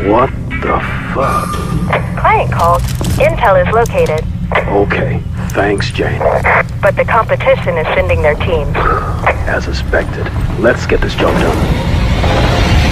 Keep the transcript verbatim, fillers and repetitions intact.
What the fuck? Client called. Intel is located. Okay, thanks, Jane. But the competition is sending their teams. As expected. Let's get this job done.